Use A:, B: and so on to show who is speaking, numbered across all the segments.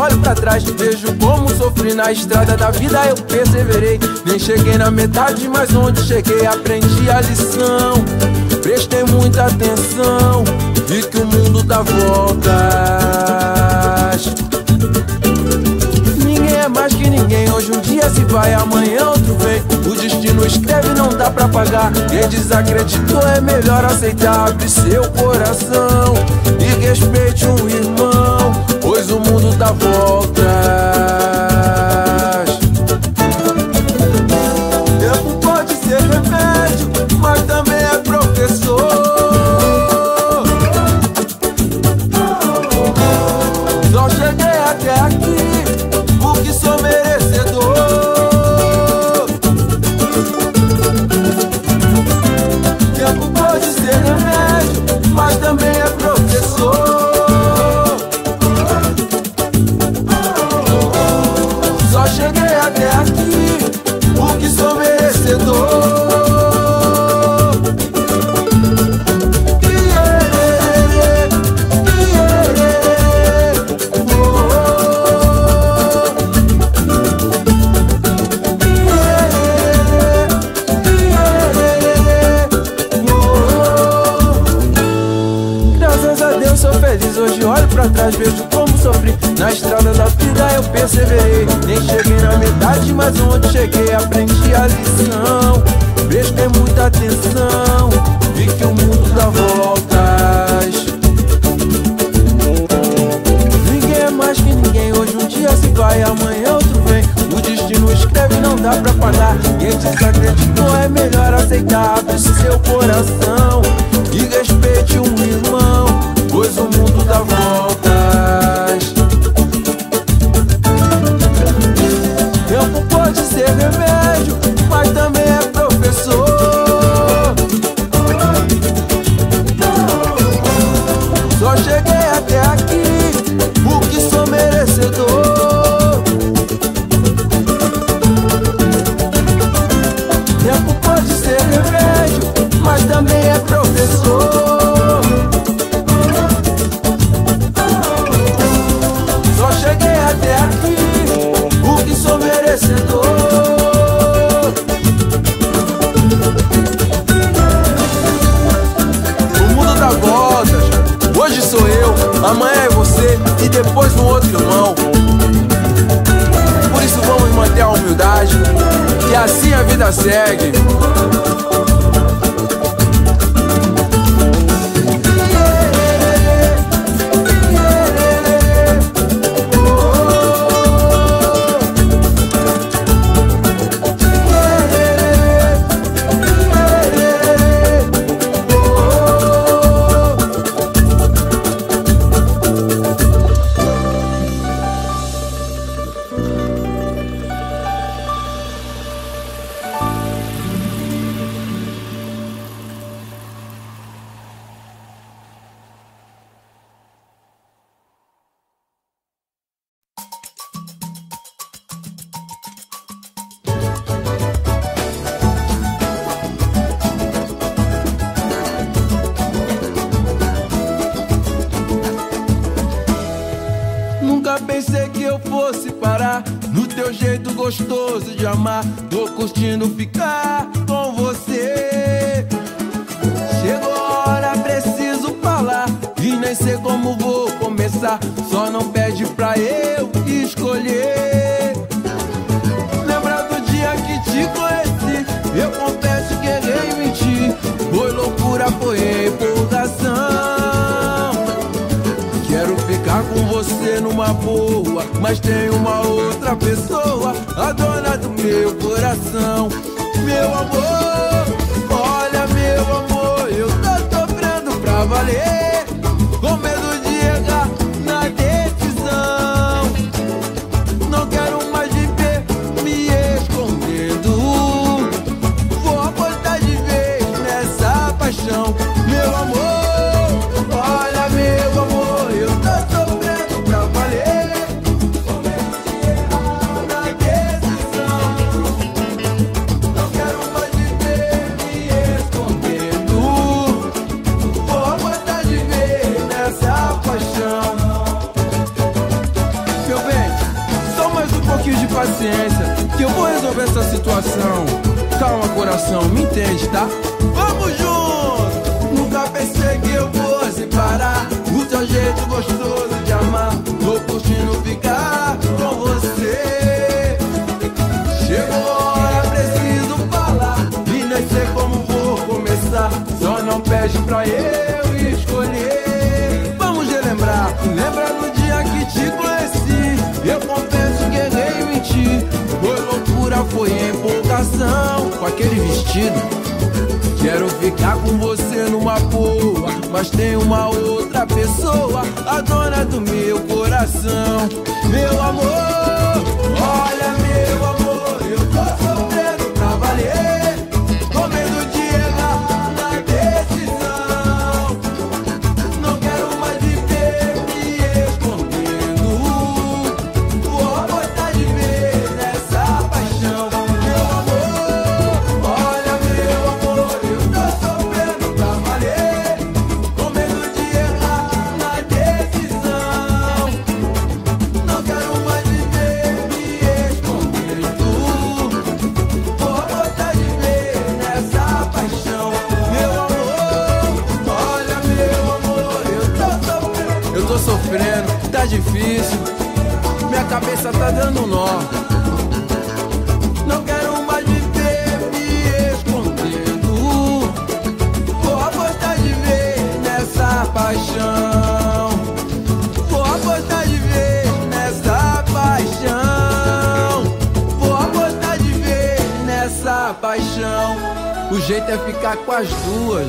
A: olho pra trás, vejo como sofri na estrada da vida, eu perseverei. Nem cheguei na metade, mas onde cheguei aprendi a lição. Prestei muita atenção, vi que o mundo dá voltas. Ninguém é mais que ninguém, hoje um dia se vai, amanhã outro vem. O destino escreve, não dá pra pagar. Quem desacreditou é melhor aceitar. Abre seu coração e respeite um irmão, pois o mundo dá voltas. Tempo pode ser remédio, mas também é professor. Só cheguei até aqui porque sou merecedor. Tempo pode ser remédio, mas também é professor. Só cheguei até aqui porque sou merecedor. Hoje olho pra trás, vejo como sofri na estrada da vida, eu perseverei. Nem cheguei na metade, mas onde cheguei aprendi a lição. Prestei muita atenção, vi que o mundo dá voltas. Ninguém é mais que ninguém, hoje um dia se vai, amanhã outro vem. O destino escreve, não dá pra pagar. Quem desacreditou é melhor aceitar. Abre seu coração e respeite um irmão, pois o mundo dá voltas. Tempo pode ser remédio, mas também é professor. Só cheguei até aqui porque sou merecedor. Tempo pode ser remédio, mas também é professor. Até aqui, porque sou merecedor. O mundo dá voltas, hoje sou eu, amanhã é você e depois um outro irmão. Por isso vamos manter a humildade, que assim a vida segue. Pensei que eu fosse parar no teu jeito gostoso de amar. Tô curtindo ficar com você. Chegou a hora, preciso falar e nem sei como vou começar. Só não pede pra eu escolher. Lembra do dia que te conheci? Eu confesso que errei em mentir. Foi loucura, foi empolgação. Quero ficar com você numa boa, mas tem uma outra pessoa, a dona do meu coração. Meu amor, olha meu amor, eu tô sofrendo pra valer, com medo de errar na decisão. Não quero mais viver me escondendo, vou apostar de vez nessa paixão. Meu amor, olha meu amor, eu tô sofrendo pra valer, com medo de errar na decisão. Não quero mais viver coração, me entende, tá? Vamos junto! Nunca pensei que eu fosse parar o seu jeito gostoso de amar. Tô curtindo ficar com você. Chegou a hora, preciso falar e nem sei como vou começar. Só não pede pra eu escolher. Vamos relembrar, lembra no dia que te conheci. Eu confesso que errei em mentir. Foi loucura, foi empolgação com aquele vestido. Quero ficar com você numa boa, mas tem uma outra pessoa, a dona do meu coração. Meu amor, olha meu amor, eu tô sofrendo pra valer, com medo de errar na decisão. Não quero mais viver me escondendo, vou gostar de ver essa paixão. Meu amor, olha meu amor, eu tô sofrendo pra valer, com medo de errar na decisão. Não quero mais viver me escondendo, vou gostar de ver nessa paixão. Meu amor, olha meu amor, eu tô sofrendo, tá difícil, minha cabeça tá dando nó. Não quero mais viver me escondendo, vou apostar de ver nessa paixão. Vou apostar de ver nessa paixão. Vou apostar de ver nessa paixão. O jeito é ficar com as duas.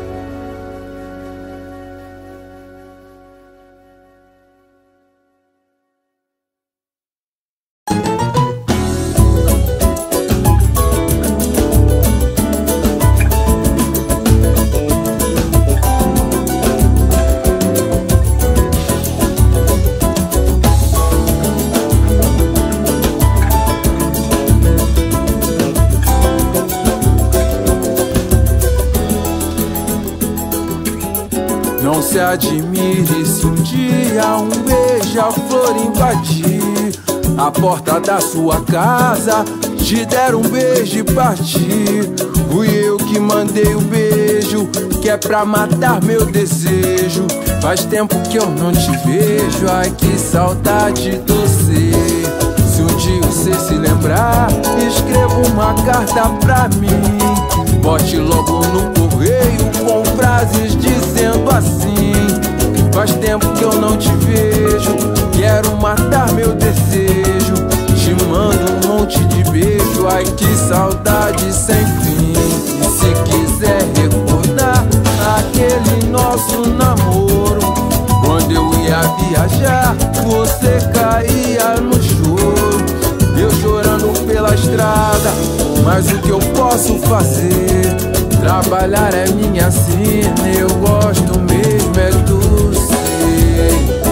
A: Não se admire se um dia um beija-flor invadir a porta da sua casa, te der um beijo e partir. Fui eu que mandei o beijo, que é pra matar meu desejo. Faz tempo que eu não te vejo, ai que saudade doce. Se um dia você se lembrar, escreva uma carta pra mim. Bote logo no correio com frases dizendo assim: faz tempo que eu não te vejo, quero matar meu desejo. Te mando um monte de beijo, ai que saudade sem fim. E se quiser recordar aquele nosso namoro, quando eu ia viajar, você caía no choro. Eu chorando pela estrada, mas o que eu posso fazer? Trabalhar é minha sina, eu gosto mesmo é do ser.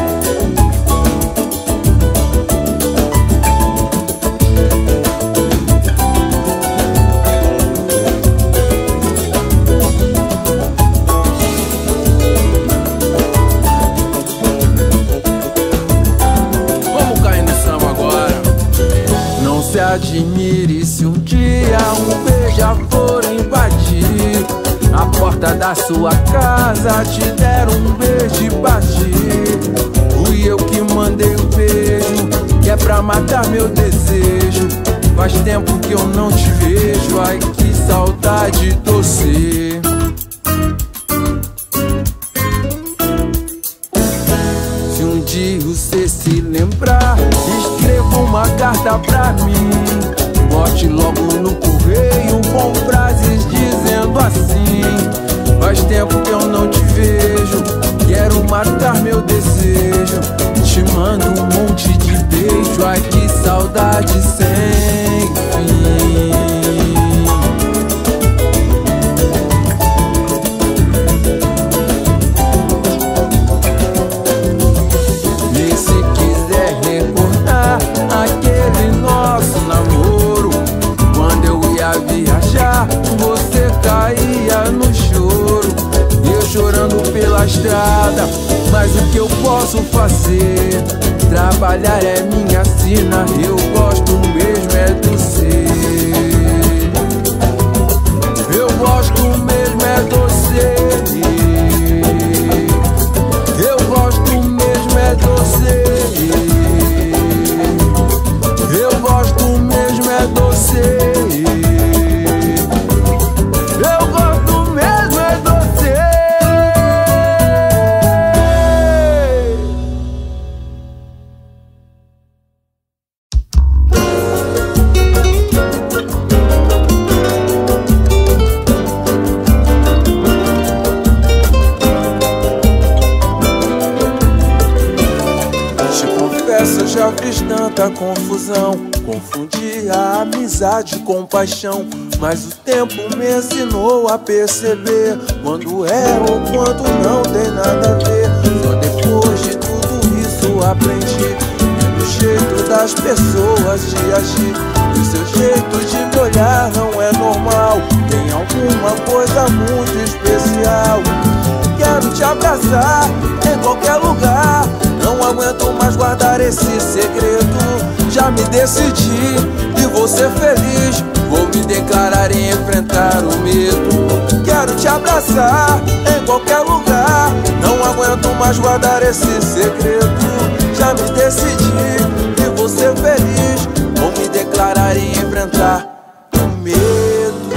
A: Vamos cair no samba agora. Não se admire se um dia um beija-flor invadir a porta da sua casa, te der um beijo e partir. Fui eu que mandei o beijo, que é pra matar meu desejo. Faz tempo que eu não te vejo, ai que saudade doce. Se um dia você se lembrar, escreva uma carta pra mim. Bote logo no correio com frases dizendo assim: faz tempo que eu não te vejo, quero matar meu desejo. Te mando um monte de beijo, ai que saudade sem fim. E se quiser recordar aquele nosso namoro, quando eu ia viajar, você caía no choro. Eu chorando pela estrada, mas o que eu posso fazer? Trabalhar é minha sina, eu gosto mesmo é do ser. tanta confusão, confundia a amizade com paixão. Mas o tempo me ensinou a perceber quando é ou quando não tem nada a ver. Só depois de tudo isso aprendi o jeito das pessoas de agir. O seu jeito de me olhar não é normal, tem alguma coisa muito especial. Quero te abraçar em qualquer lugar, não aguento mais guardar esse segredo. Já me decidi e vou ser feliz, vou me declarar e enfrentar o medo. Quero te abraçar em qualquer lugar, não aguento mais guardar esse segredo. Já me decidi e vou ser feliz, vou me declarar e enfrentar o medo.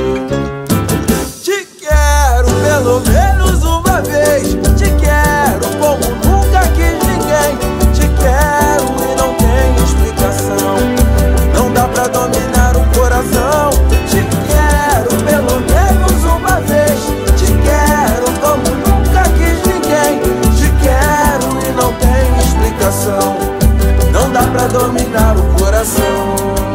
A: Te quero pelo menos uma vez, te quero como nunca quis ninguém. Te quero e não tem explicação, não dá pra dominar o coração. Te quero pelo menos uma vez, te quero como nunca quis ninguém. Te quero e não tem explicação, não dá pra dominar o coração.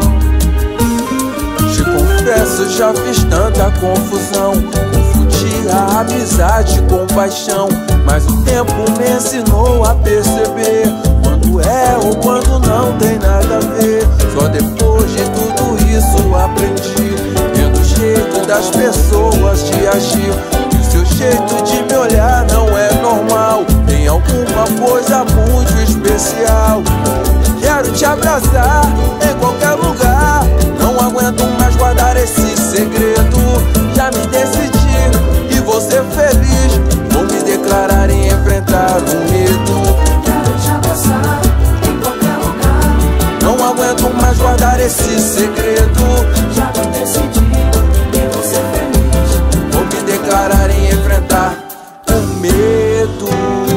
A: Te confesso, já fiz tanta confusão, confundi a amizade com paixão. Mas o tempo me ensinou a perceber quando é ou quando não tem nada a ver. Só depois de tudo isso aprendi, vendo o jeito das pessoas de agir. E o seu jeito de me olhar não é normal, tem alguma coisa muito especial. Quero te abraçar em qualquer lugar, não aguento mais guardar esse segredo. Já me decidi e vou ser feliz, vou me declarar e enfrentar o medo.
B: Quero te abraçar em qualquer lugar,
A: não aguento mais guardar esse segredo.
B: já me decidi e vou ser feliz,
A: vou me declarar e enfrentar o medo.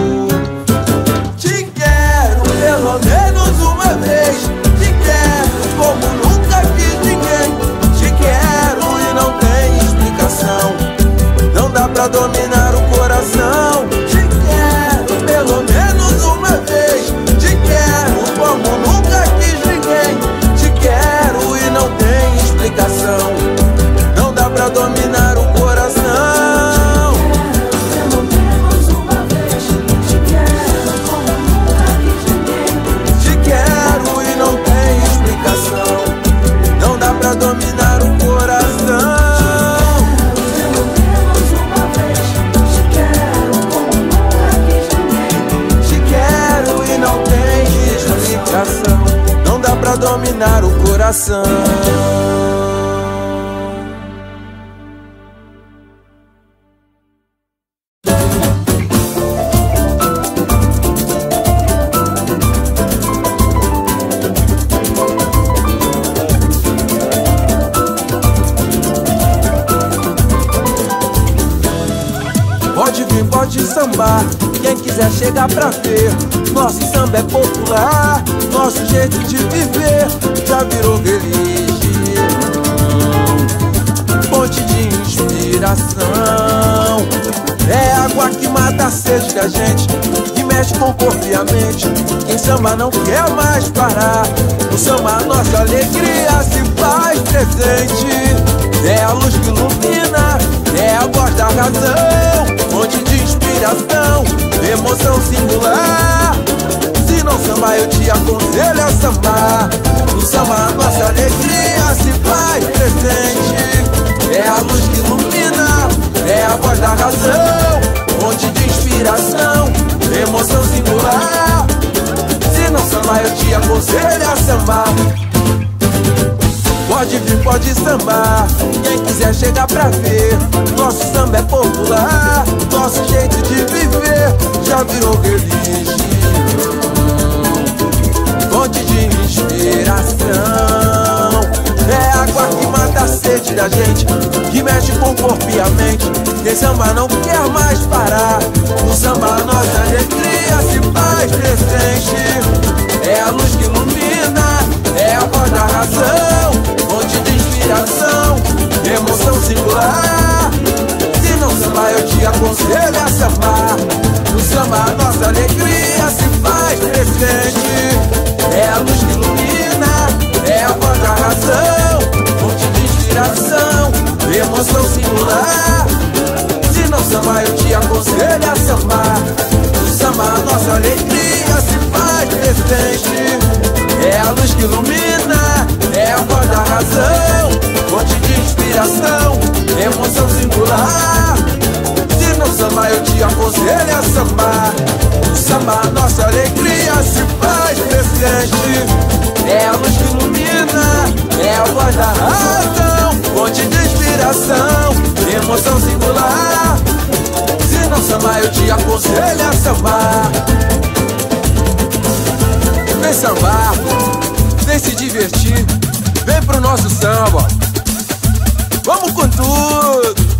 A: Te quero pelo menos uma vez, te quero como nunca quis ninguém. Te quero e não tem explicação, não dá pra dominar o coração. Te quero pelo menos uma vez, te quero como nunca quis ninguém. Te quero e não tem explicação, não dá pra dominar o coração.
B: pelo menos uma vez, te quero como nunca quis ninguém.
A: Te quero e não tem explicação, não dá pra dominar o coração.
B: Pelo menos uma vez, te quero como nunca quis ninguém.
A: Te quero e não tem explicação, não dá pra dominar o coração. Pode vir, pode sambar, quem quiser chegar pra ver. Nosso samba é popular, nosso jeito de viver já virou religião, fonte de inspiração. É água que mata a sede da gente, que mexe com o corpo e a mente. Quem samba não quer mais parar, no samba a nossa alegria se faz presente. É a luz que ilumina, é a voz da razão, fonte de inspiração, emoção singular. Se não sambar eu te aconselho a sambar. No samba a nossa alegria se faz presente. É a luz que ilumina, é a voz da razão, fonte de inspiração, emoção singular. Se não sambar eu te aconselho a sambar. Pode vir, pode sambar, quem quiser chegar pra ver. Nosso samba é popular, nosso jeito de viver já virou religião, fonte de inspiração. É água que mata a sede da gente, que mexe com o corpo e a mente. Quem samba não quer mais parar, no samba a nossa alegria se faz presente. É a luz que ilumina, é a voz da razão, fonte de inspiração, emoção singular. Se não sambar eu te aconselho a sambar. No samba a nossa alegria se faz presente. É a luz que ilumina, emoção singular. Se não sambar, eu te aconselho a sambar. No samba a nossa alegria se faz presente. É a luz que ilumina, é a voz da razão, fonte de inspiração, emoção singular. Se não sambar, eu te aconselho a sambar. No samba a nossa alegria se faz presente. É a luz que ilumina, é a voz da razão, fonte de inspiração, emoção singular. Se não sambar, eu te aconselho a sambar. Vem sambar, vem se divertir, vem pro nosso samba. Vamos com tudo!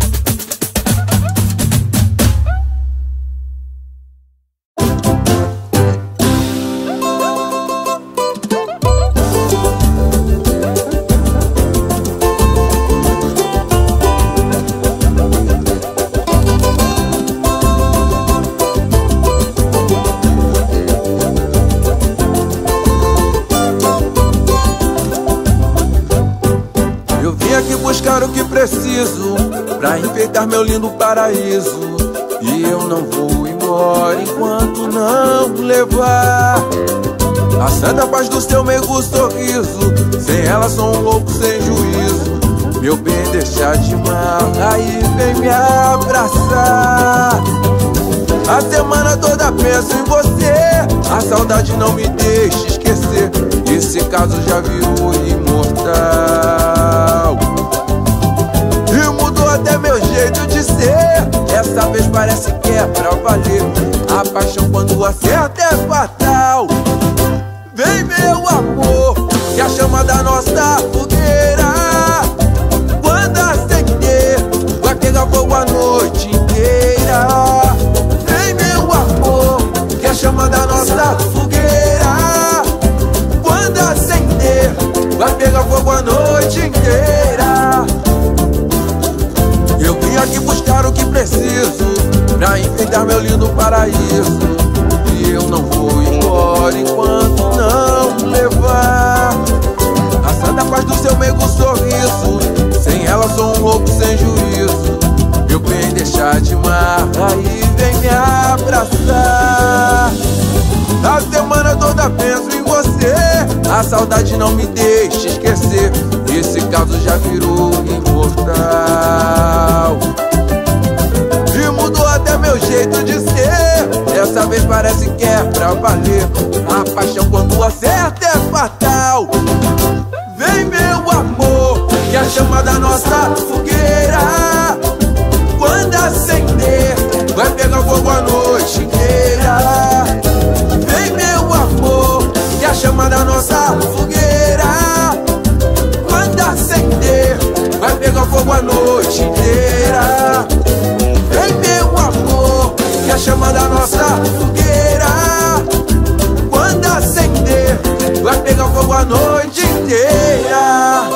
A: Buscar o que preciso pra enfeitar meu lindo paraíso. E eu não vou embora enquanto não levar a santa paz do seu meigo sorriso. Sem ela sou um louco sem juízo. Meu bem, deixa de mal, aí vem me abraçar. A semana toda penso em você, a saudade não me deixa esquecer. Esse caso já virou imortal. Até meu jeito de ser, essa vez parece que é pra valer. A paixão quando acerta é fatal. Vem meu amor, que a chama da nossa fogueira, quando acender, vai pegar fogo a noite inteira. Vem meu amor, que a chama da nossa fogueira, quando acender, vai pegar fogo a noite inteira. Eu vim aqui buscar o que preciso pra enfeitar meu lindo paraíso. E eu não vou embora enquanto não levar a santa paz do seu meigo sorriso. Sem ela sou um louco sem juízo. Meu bem, deixa de mar, aí vem me abraçar. A semana toda penso em você, a saudade não me deixa esquecer. Esse caso já virou imortal. E mudou até meu jeito de ser, dessa vez parece que é pra valer. A paixão quando acerta é fatal. Vem meu amor, que a chama da nossa fogueira, quando acender, vai pegar fogo a noite inteira. Vem meu amor, que a chama da nossa fogueira, quando acender, vai pegar fogo a noite inteira. Vem meu amor, que a chama da nossa fogueira, quando acender, vai pegar fogo a noite inteira.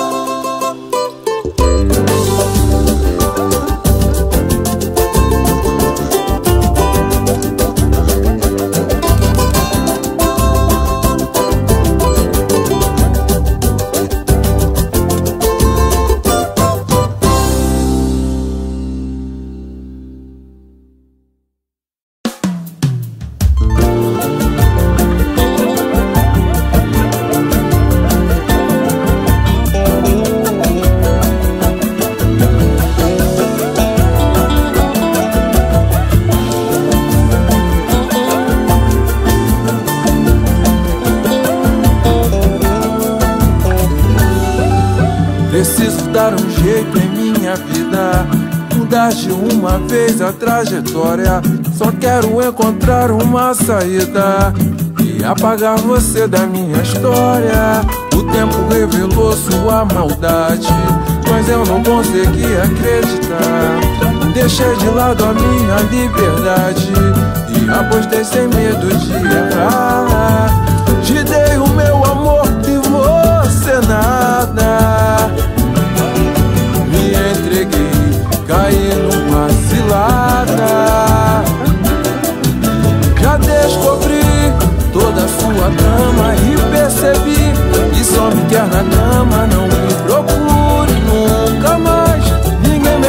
A: Preciso dar um jeito em minha vida, mudar de uma vez a trajetória. Só quero encontrar uma saída e apagar você da minha história. O tempo revelou sua maldade, mas eu não consegui acreditar. Deixei de lado a minha liberdade e apostei sem medo de errar. Te dei o meu amor e você nada. Me entreguei, caí numa cilada. Já descobri toda a sua trama e percebi que só me quer na cama. Não me procure nunca mais, ninguém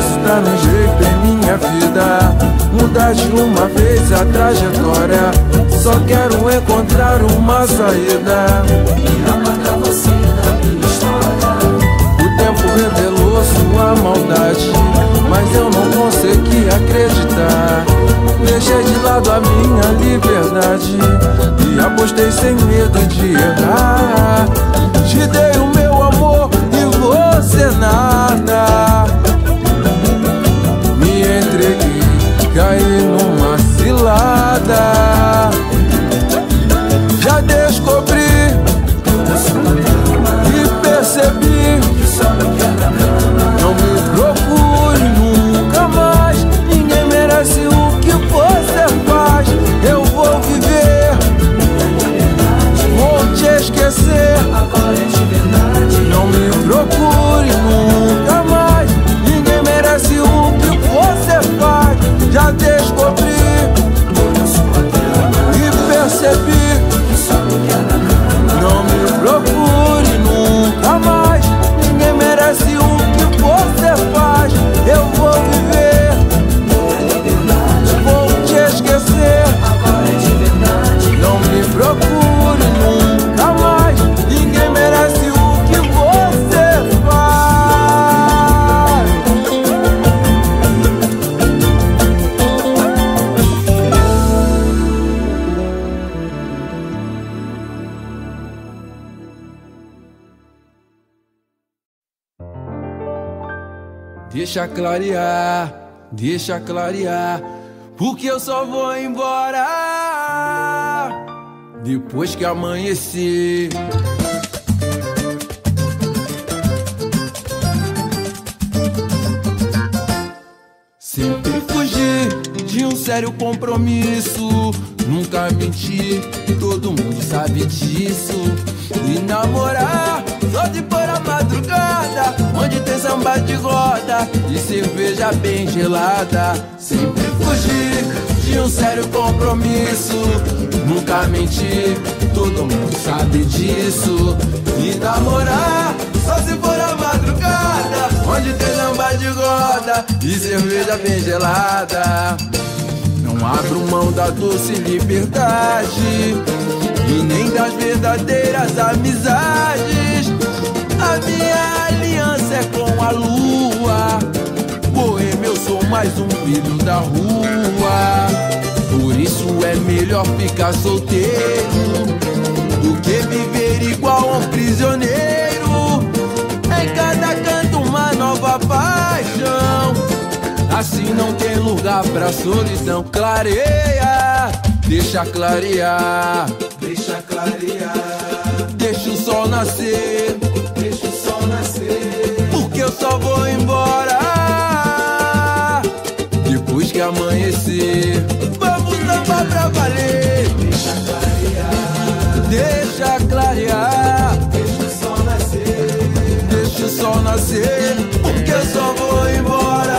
A: posso dar um jeito em minha vida, mudar de uma vez a trajetória. Só quero encontrar uma saída
B: e apagar você da minha história.
A: O tempo revelou sua maldade, mas eu não consegui acreditar. Deixei de lado a minha liberdade e apostei sem medo de errar. Te dei o meu amor e você nada. Me entreguei, caí numa cilada. Já descobri e percebi. Não me procure nunca mais, ninguém merece o que você faz. Eu vou viver, vou te esquecer.
B: Agora é de verdade.
A: Não me procure nunca mais, ninguém merece o que você faz. Já descobri e percebi. Não me procure nunca mais, ninguém merece o que você faz. Eu vou viver, vou te esquecer.
B: Agora é de verdade.
A: Não me procure nunca mais, ninguém merece o que você faz. Deixa clarear, porque eu só vou embora depois que amanhecer. Sempre fugi de um sério compromisso, nunca menti, todo mundo sabe disso. E namorar só de for a madrugada, onde tem samba de roda e cerveja bem gelada. Sempre fugi de um sério compromisso, nunca menti, todo mundo sabe disso. E namorar só se for a madrugada, onde tem samba de roda e cerveja bem gelada. Não abro mão da doce liberdade e nem das verdadeiras amizades. A minha aliança é com a lua, boêmio, eu sou mais um filho da rua. Por isso é melhor ficar solteiro do que viver igual a um prisioneiro. Em cada canto uma nova paixão, assim não tem lugar pra solidão. Clareia, deixa clarear, deixa clarear. Deixa o sol nascer, deixa o sol nascer, porque eu só vou embora depois que amanhecer. Vamos sambar pra valer. Deixa clarear, deixa clarear. Deixa o sol nascer, deixa o sol nascer, porque eu só vou embora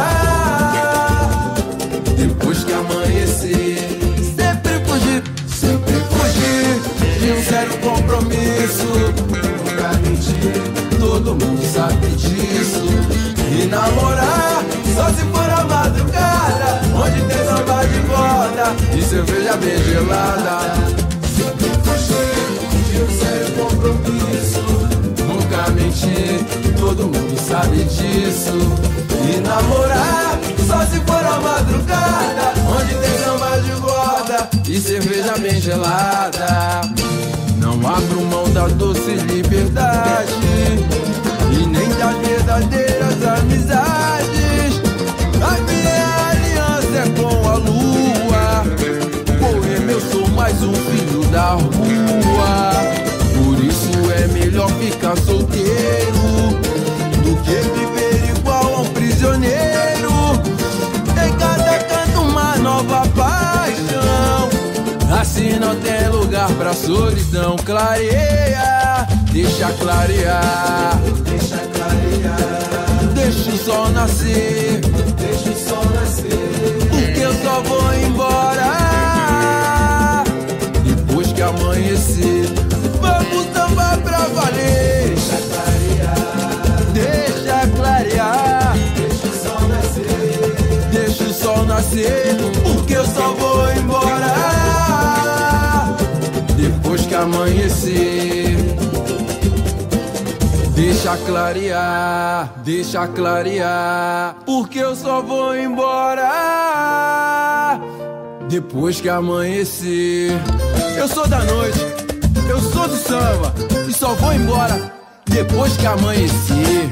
A: depois que amanhecer. Sempre fugi de um sério compromisso, nunca menti, todo mundo sabe disso. E namorar só se for a madrugada, onde tem samba de roda e cerveja bem gelada. Sempre fugi de um sério compromisso, nunca menti, todo mundo sabe disso. E namorar só se for a madrugada, onde tem samba de roda e cerveja bem gelada. Não abro mão da doce liberdade e nem das verdadeiras amizades. A minha aliança é com a lua, boêmio, eu sou mais um filho da rua. Por isso é melhor ficar solteiro do que viver igual a um prisioneiro. Em cada canto uma nova paixão, assim não tem lugar pra solidão. Clareia, deixa clarear, deixa clarear. Deixa o sol nascer, deixa o sol nascer, porque eu só vou embora depois que amanhecer. Vamos sambar pra valer. Deixa clarear, deixa clarear. Deixa o sol nascer, deixa clarear, porque eu só vou embora depois que amanhecer. Eu sou da noite, eu sou do samba, e só vou embora depois que amanhecer.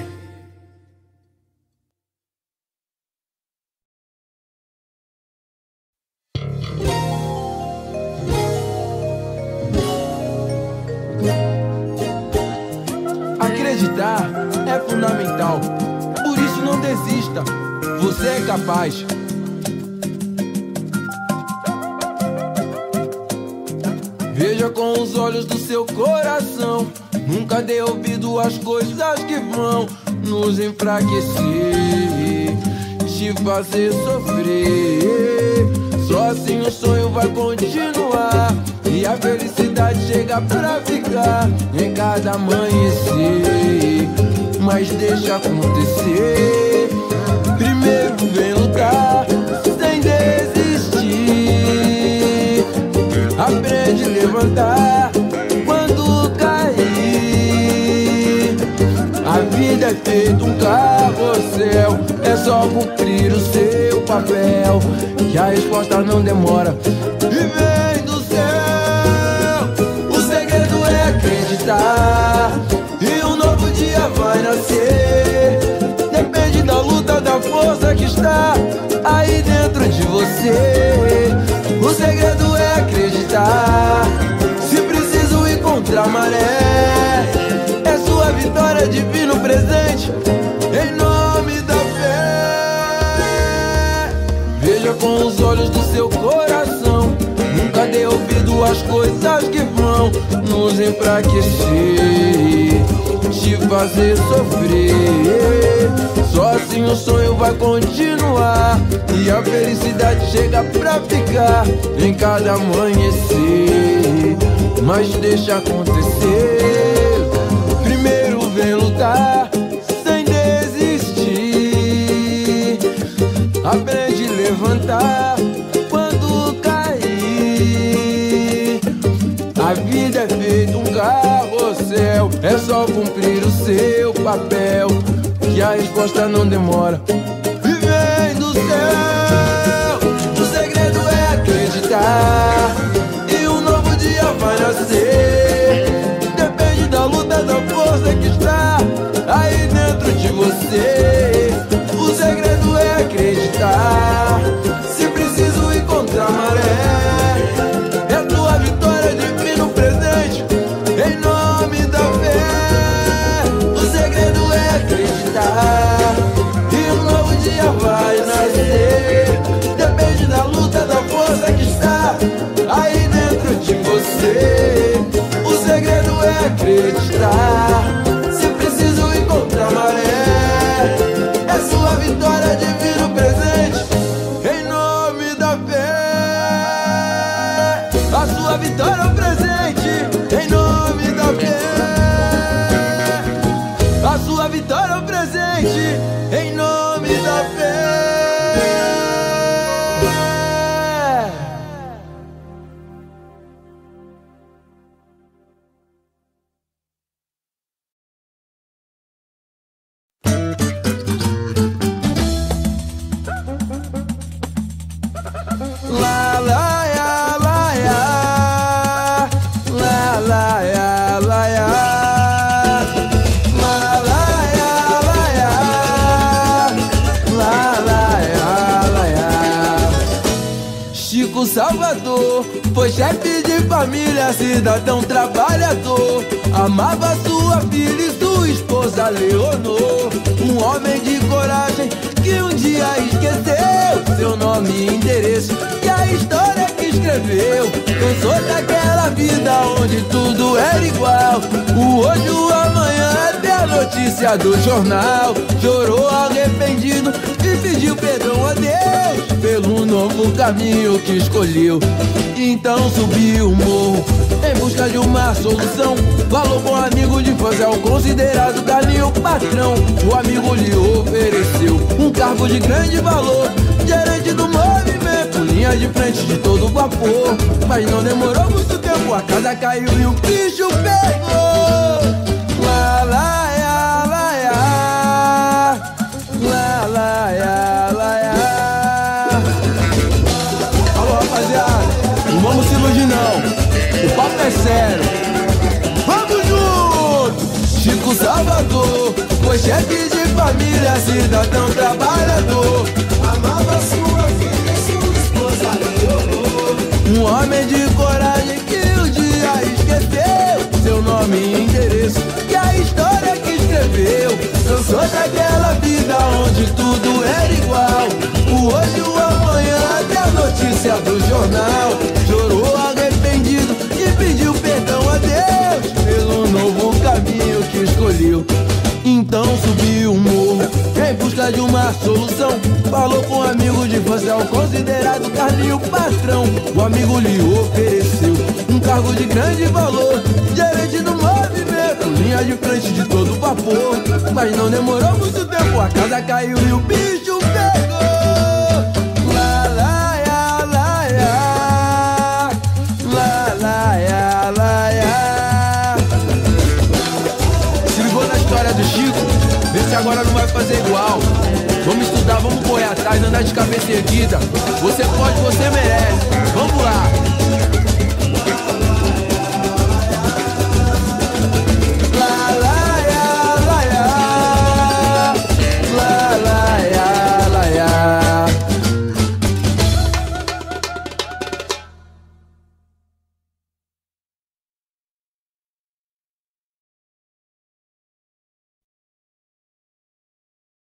A: Acreditar é fundamental, por isso não desista, você é capaz. Veja com os olhos do seu coração, nunca dê ouvido às coisas que vão nos enfraquecer, te fazer sofrer. Só assim o sonho vai continuar e a felicidade chega pra ficar em cada amanhecer. Mas deixa acontecer, primeiro vem lutar sem desistir. Aprende a levantar quando cair. A vida é feito um carrossel, é só cumprir o seu papel, que a resposta não demora e vem do céu. O segredo é acreditar e um novo dia vai nascer. Depende da luta, da força que está aí dentro de você. O segredo é acreditar, se preciso ir contra a maré. É sua vitória, divino presente, em nome da fé. Veja com os olhos do seu coração, nunca dê ouvido às coisas que vão nos enfraquecer, te fazer sofrer. Só assim o sonho vai continuar e a felicidade chega pra ficar em cada amanhecer. Mas deixa acontecer, primeiro vem lutar sem desistir. Aprende a levantar quando cair. A vida é feito um carrossel, é só cumprir o seu papel, que a resposta não demora e vem do céu. O segredo é acreditar e um novo dia vai nascer. Depende da luta, da força que está aí dentro de você. O segredo é acreditar, se preciso ir contra a maré. É tua vitória, divino presente, em nome da fé. O segredo é acreditar e um novo dia vai nascer. Depende da luta, da força que está aí dentro de você. O segredo é acreditar, se preciso ir contra a maré. É sua vitória, divino presente, em nome da fé. A sua vitória é um presente, em nome da fé. A sua vitória é um presente, em nome da fé. La la ya, la ya. La la ya, la ya. La la ya, la ya. La la ya, la ya. Chico Salvador foi chefe de família, cidadão trabalhador. Amava sua filha e sua esposa Leonor. Um homem de coragem que um dia esqueceu seu nome e endereço e a história que escreveu. Cansou daquela vida onde tudo era igual. O hoje, o amanhã, até a notícia do jornal. Chorou arrependido e pediu perdão a Deus pelo novo caminho que escolheu. Então subiu o morro em busca de uma solução. Falou com um amigo de infância, o considerado Galinho patrão. O amigo lhe ofereceu um cargo de grande valor, gerente do movimento, linha de frente de todo vapor. Mas não demorou muito tempo, a casa caiu e o bicho pegou. Lá, lá, lá. Salvador. Foi chefe de família, cidadão trabalhador.
B: Amava sua filha e sua esposa Leonor.
A: Um homem de coragem que um dia esqueceu seu nome e endereço, e a história que escreveu. Cansou daquela vida onde tudo era igual, o hoje, o amanhã, até a notícia do jornal. Chorou arrependido e pediu perdão a Deus pelo novo caminho que escolheu. Então subiu um morro em busca de uma solução. Falou com um amigo de infância, o considerado Carlinho patrão. O amigo lhe ofereceu um cargo de grande valor, gerente do movimento, linha de frente de todo vapor. Mas não demorou muito tempo, a casa caiu e o bicho pegou. Lá, lá, ya, lá, ya. Lá, lá, ya, lá, ya. Se ligou na história do Chico? Vê se agora não vai fazer igual. Vamos estudar, vamos correr atrás, andar de cabeça erguida. Você pode, você merece.